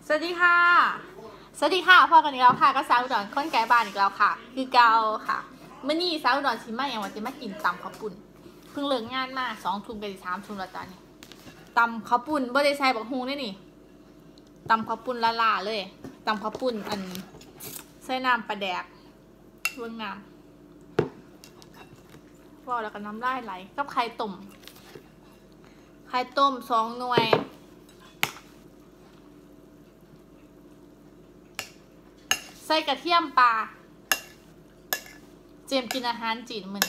สวัสดีค่ะสวัสดีค่ะพ่อกันอีกแล้วค่ะก็สาวอุดรคนไกลบ้านอีกแล้วค่ะคือเกาค่ะเมื่อนี้สาวอุดรชิมมาอย่างวันจะมากินตำข้าวปุ้นเพิ่งเลิกงานมา2 ทุ่มกับ3 ทุ่มแล้วตอนนี้ตำข้าวปุ้นบ่ได้ใส่บักฮุงได้นี่ตำข้าวปุ้นละเลยตำข้าวปุ้นอันใส่น้ำปลาแดกเบื้องน้ำว่าแล้วก็น้ำลายไหลกับไข่ต้ม2 หน่วยใส่กระเทียมปลาเจมกินอาหารจีนมัน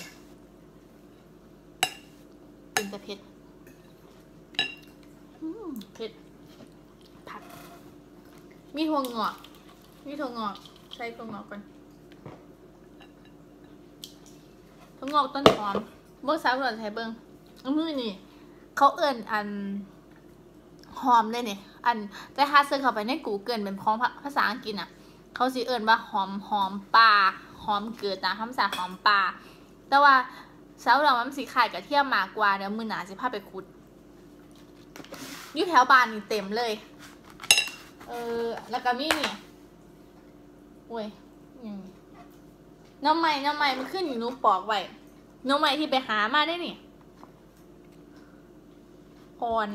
เป็นแต่เผ็ดเผ็ดผักมีถั่วงอกใส่ถั่วงอกก่อนถั่วงอกต้นหอมเมื่อสาวหล่อนใช้เบิ้งมือนี่เขาเอิ่นอันหอมเลยเนี่ยอันแต่ถ้าเสิร์ชเข้าไปในกูเกิลเป็นพ้องภาษาอังกฤษอ่ะเขาสิเอิ่นว่าหอมปลาหอมเกิดนะคำสั่งหอมปลาแต่ว่าสาวเรามันสีขายกระเทียมมากกว่าเดี๋ยวมือหนาจะพาไปขุดอยู่แถวบ้านนี่เต็มเลยแล้วก็มีนี่โอ้ยน้ำใหม่มันขึ้นอยู่นูปอกไว้น้ำใหม่ที่ไปหามาได้นี่พร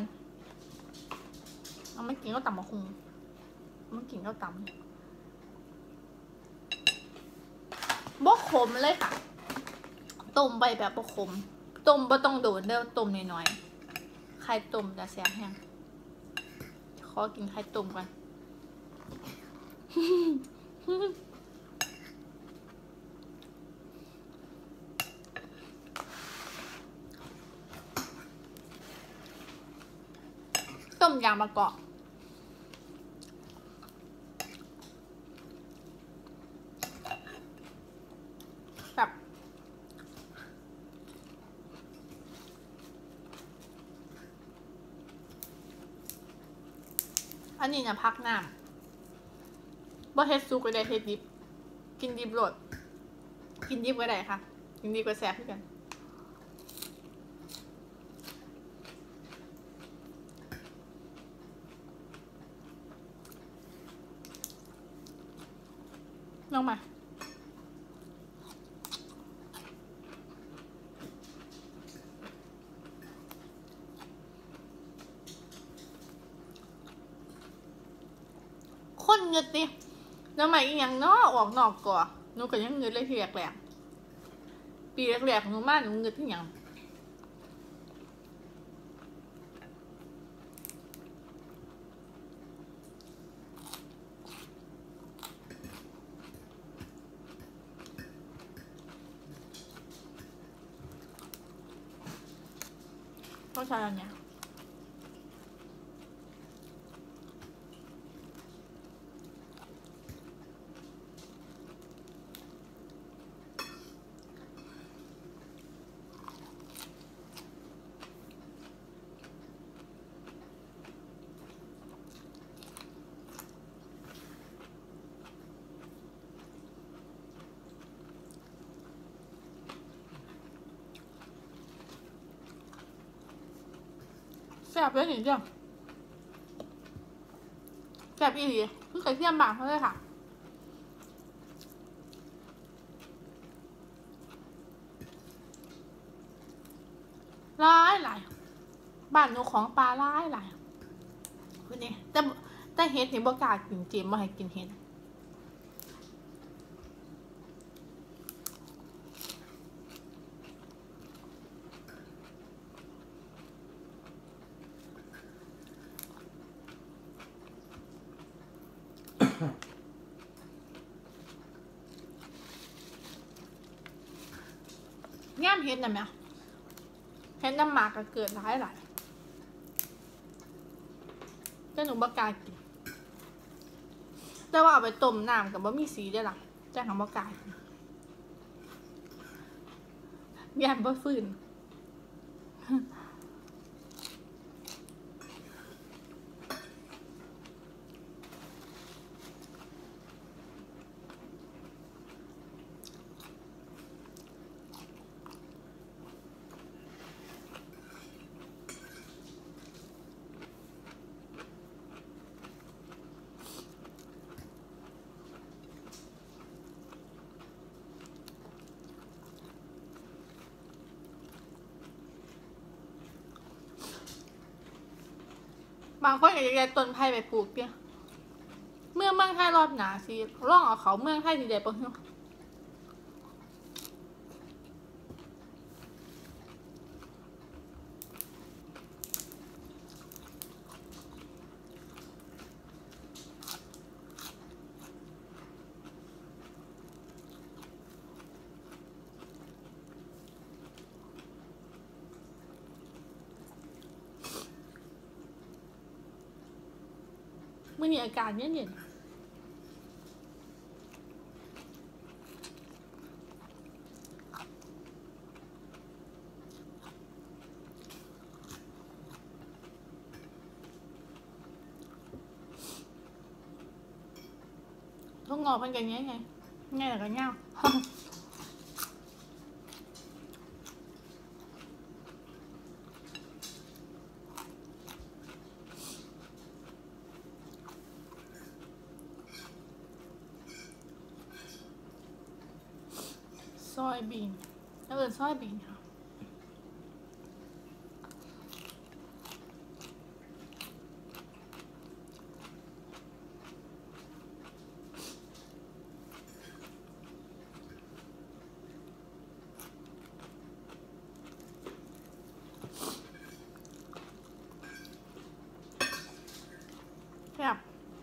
เอาไม่กินก็ตำมะฮุงไม่กินก็ตำบ่ขมเลยค่ะต้มไปแบบบ่ขมต้มบ่ต้องโดนเด้อต้มน้อยๆไข่ต้มจะแซ่บแห้งขอกินไข่ต้มก่อนต้มยางมะกอกแบบอันนี้นะพักน้ำบ่เฮ็ดซุกก็ได้เฮ็ดดิบกินดิบโหลดกินดิบก็ได้ค่ะกินดิบก็แซ่บเหมือนกันลองมาคนเงืดดิน้ำใหม่อีกอย่างเนาะออกนอกก่อหนูก็ยังเงืดเลยทีแรกปีแรกหนูมาหนูเงืดที่อย่างเขาใช้อันเนี้ยแซ่บเลยนี่จ้ะแซ่บอีหลีคือกระเทียมบางเขาเลยค่ะหลายบ้านหนูของปลาหลายคนนี้แต่เห็ดนี่บ่กล้ากินเจมบ่ให้กินเห็ดย่ามเห็ดน่ะแม่เห็ดน้ำหมากก็เกิดหลายแต่หนูบ่กล้ากินแต่ว่าเอาไปต้มน้ำกับบ่มีสีได้ล่ะแต่หาบ่กล้ากินย่ามบ่ฟื้นบางคนก็อยากได้ต้นไผ่ไปปลูกเนี่ยเมืองไทยรอบหนาสิร่องเอาเขาเมืองไทยดีเด็ดปะเนาะมื่อนี้อากาศเย็นๆทุ่งงอเป็นกันไงไงแต่ก็เงาซอยบีนแล้วซอยบีนค่ะแบบ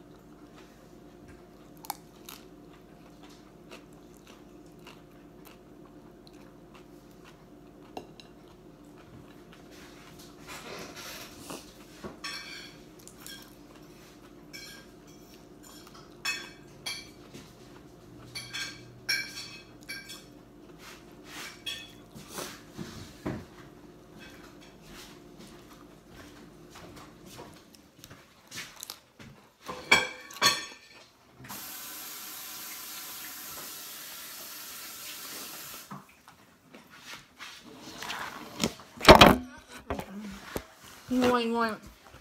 งวย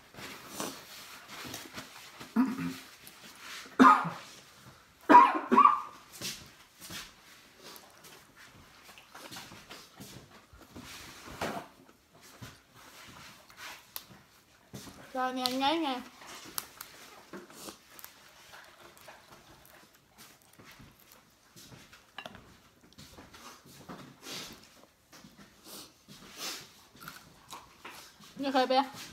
ตอนนี้ไงไม่เคยไป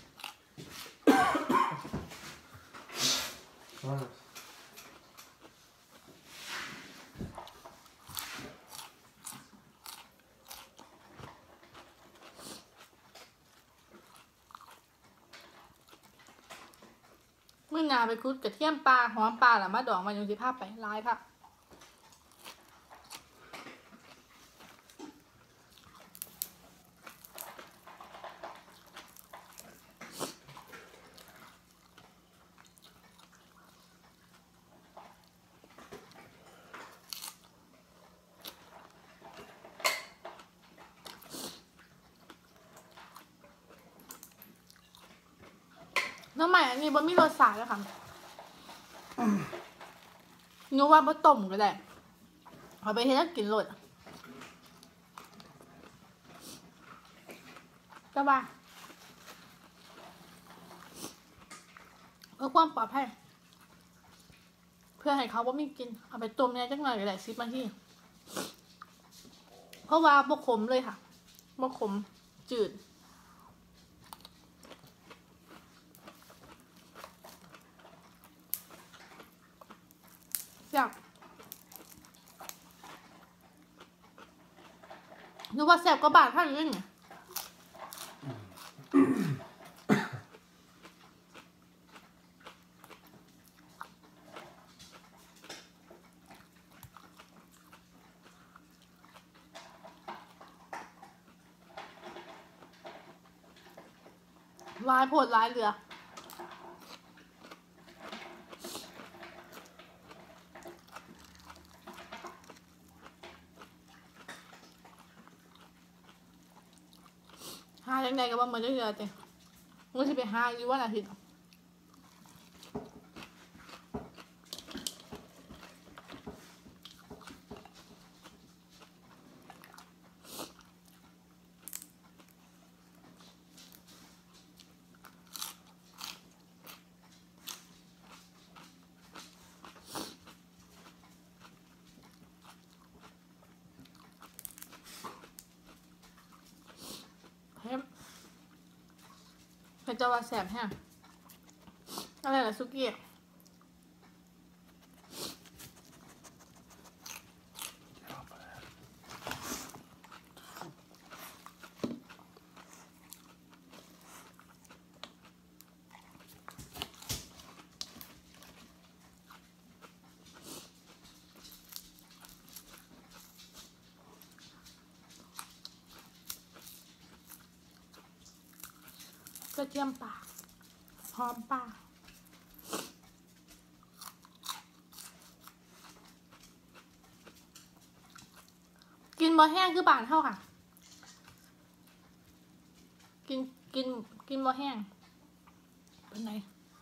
มื่อนาไปคุดกระเทียมปลาหอมปลาหรือมาดองมาอยู่ที่ภาพไปร้ายค่ะน้ำใหม่อันนี้บนมีรสชาติแล้วค่ะนึกว่าบะต้มก็ได้เอาไปเฮ็ดกินรสก็บ้าเพื่อความปลอดภัยเพื่อให้เขาว่าไม่กินเอาไปต้มเนี่ยจังหน่อยก็ได้10 นาทีเพราะว่าบกขมเลยค่ะบกขมจืดแซ่บนึกว่าแซ่บก็บาดท่านเลยเนี่ยลายโพดลายเรือหาอย่างใดก็บ่เหมือนเรือเจ้มึงจะไปหาอยู่วันอาทิตย์เจ้าว่าแสบแฮะอะไรล่ะซุกี้กระเทียมป่าหอมป่ากินบ่แห้งคือบานเท่าค่ะกินบ่แห้งเป็นไง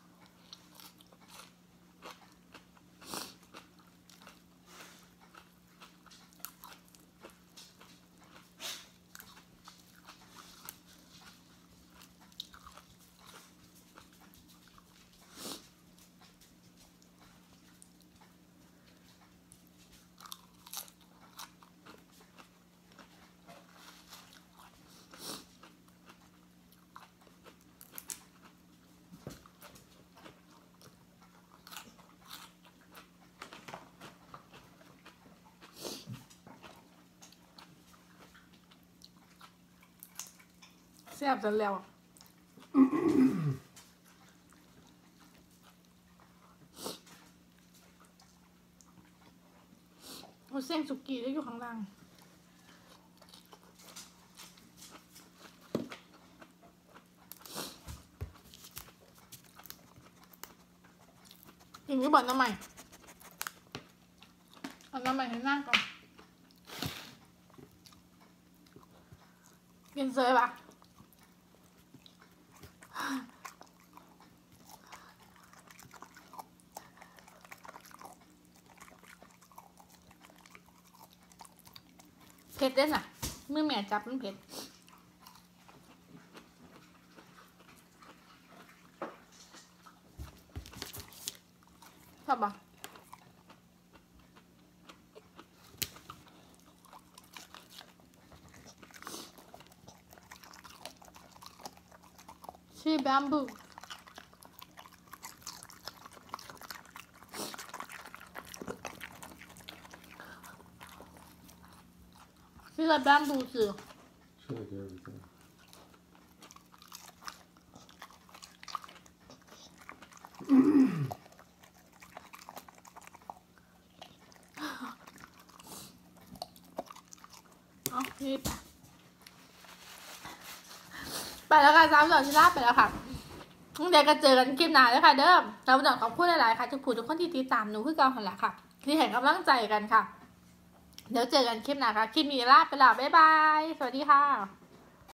แซ่บจนแล้วเอาเส้นสุกี้ได้อยู่ข้างล่างกินที่บ่อนน้ำใหม่เอาน้ำใหม่ให้นั่งก่อนกินเซยปะเผ็ดเด้น่ะมือแม่จับมันเผ็ดชอบปะชื่อแบมบูชื่อแบมบูสื่อ Show like everything. อ๋อนี่ไปแล้วค่ะสาวหล่อชิลาไปแล้วค่ะเดี๋ยวก็เจอกันคลิปหน้าเลยค่ะเด้อสาวหล่อขอบคุณหลายๆค่ะทุกผู้ทุกคนที่ติดตามหนูคือเก่าหันแหละค่ะที่เห็นกำลังใจกันค่ะเดี๋ยวเจอกันคลิปหน้าค่ะคลิปนี้ลาไปแล้วบ๊ายบายสวัสดีค่ะ